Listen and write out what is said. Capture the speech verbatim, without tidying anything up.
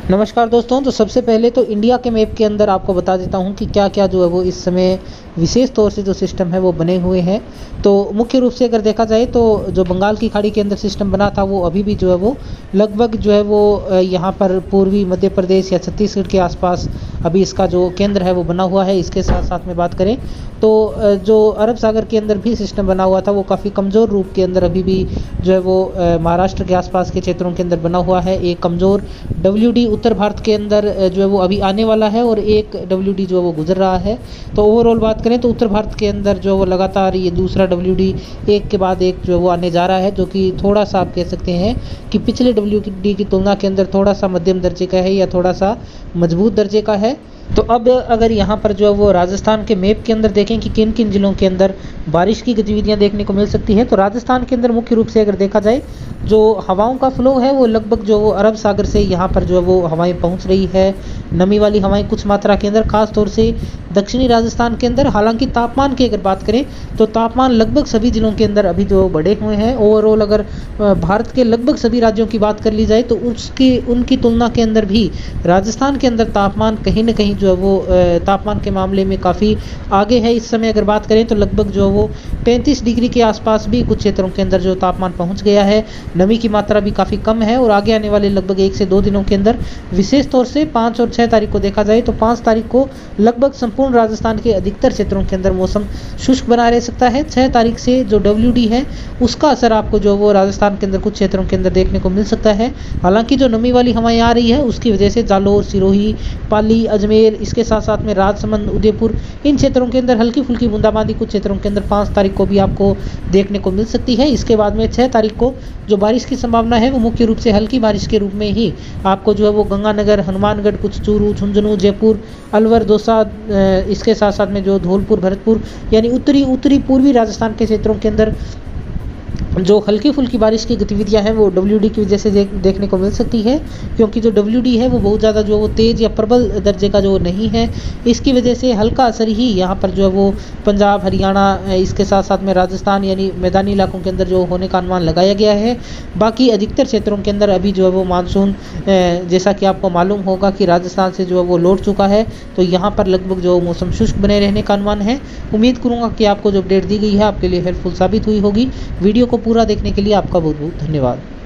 नमस्कार दोस्तों। तो सबसे पहले तो इंडिया के मैप के अंदर आपको बता देता हूं कि क्या क्या जो है वो इस समय विशेष तौर से जो सिस्टम है वो बने हुए हैं। तो मुख्य रूप से अगर देखा जाए तो जो बंगाल की खाड़ी के अंदर सिस्टम बना था वो अभी भी जो है वो लगभग जो है वो यहाँ पर पूर्वी मध्य प्रदेश या छत्तीसगढ़ के आसपास अभी इसका जो केंद्र है वो बना हुआ है। इसके साथ साथ में बात करें तो जो अरब सागर के अंदर भी सिस्टम बना हुआ था वो काफ़ी कमज़ोर रूप के अंदर अभी भी जो है वो महाराष्ट्र के आसपास के क्षेत्रों के अंदर बना हुआ है। एक कमज़ोर डब्ल्यू डी उत्तर भारत के अंदर जो है वो अभी आने वाला है और एक डब्ल्यू डी जो है वो गुजर रहा है। तो ओवरऑल बात करें तो उत्तर भारत के अंदर जो है वो लगातार ये दूसरा डब्ल्यू डी एक के बाद एक जो है वो आने जा रहा है, जो कि थोड़ा सा आप कह सकते हैं कि पिछले डब्ल्यू डी की तुलना के अंदर थोड़ा सा मध्यम दर्जे का है या थोड़ा सा मजबूत दर्जे का है। तो अब अगर यहाँ पर जो है वो राजस्थान के मैप के अंदर देखें कि किन किन जिलों के अंदर बारिश की गतिविधियाँ देखने को मिल सकती है, तो राजस्थान के अंदर मुख्य रूप से अगर देखा जाए जो हवाओं का फ्लो है वो लगभग जो वो अरब सागर से यहाँ पर जो है वो हवाएं पहुँच रही है। नमी वाली हवाएं कुछ मात्रा के अंदर, खास तौर से दक्षिणी राजस्थान के अंदर। हालांकि तापमान की अगर बात करें तो तापमान लगभग सभी जिलों के अंदर अभी जो बढ़े हुए हैं। ओवरऑल अगर भारत के लगभग सभी राज्यों की बात कर ली जाए तो उसकी उनकी तुलना के अंदर भी राजस्थान के अंदर तापमान कहीं ना कहीं जो है वो तापमान के मामले में काफ़ी आगे है। इस समय अगर बात करें तो लगभग जो वो पैंतीस डिग्री के आसपास भी कुछ क्षेत्रों के अंदर जो तापमान पहुंच गया है। नमी की मात्रा भी काफ़ी कम है और आगे आने वाले लगभग एक से दो दिनों के अंदर, विशेष तौर से पाँच और छः तारीख को देखा जाए तो पाँच तारीख को लगभग संपूर्ण राजस्थान के अधिकतर क्षेत्रों के अंदर मौसम शुष्क बना रह सकता है। छः तारीख से जो डब्ल्यू डी है उसका असर आपको जो वो राजस्थान के अंदर कुछ क्षेत्रों के अंदर देखने को मिल सकता है। हालांकि जो नमी वाली हवाएं आ रही है उसकी वजह से जालोर, सिरोही, पाली, अजमेर, इसके साथ साथ में राजसमंद, उदयपुर, इन क्षेत्रों के अंदर हल्की फुल्की बूंदाबांदी कुछ क्षेत्रों के अंदर पाँच तारीख को भी आपको देखने को मिल सकती है। इसके बाद में छः तारीख को जो बारिश की संभावना है वो मुख्य रूप से हल्की बारिश के रूप में ही आपको जो है वो गंगानगर, हनुमानगढ़, कुछ चूरू, झुंझुनू, जयपुर, अलवर, दौसा, इसके साथ साथ में जो धौलपुर, भरतपुर यानी उत्तरी उत्तरी पूर्वी राजस्थान के क्षेत्रों के अंदर जो हल्की फुल्की बारिश की गतिविधियां हैं वो डब्ल्यू डी की वजह से देख, देखने को मिल सकती है। क्योंकि जो डब्ल्यू डी है वो बहुत ज़्यादा जो वो तेज़ या प्रबल दर्जे का जो नहीं है, इसकी वजह से हल्का असर ही यहाँ पर जो है वो पंजाब, हरियाणा, इसके साथ साथ में राजस्थान यानी मैदानी इलाकों के अंदर जो होने का अनुमान लगाया गया है। बाकी अधिकतर क्षेत्रों के अंदर अभी जो है वो मानसून, जैसा कि आपको मालूम होगा कि राजस्थान से जो है वो लौट चुका है, तो यहाँ पर लगभग जो मौसम शुष्क बने रहने का अनुमान है। उम्मीद करूँगा कि आपको जो अपडेट दी गई है आपके लिए हेल्पफुल साबित हुई होगी। वीडियो को पूरा देखने के लिए आपका बहुत बहुत धन्यवाद।